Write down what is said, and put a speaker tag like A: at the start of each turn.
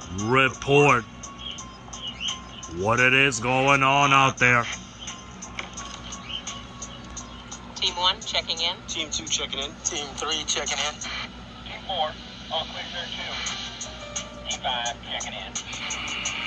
A: Report what it is going on out there.
B: Team 1 checking in.
C: Team 2 checking in. Team 3 checking in.
D: Team 4, all clear there too. Team 5 checking in.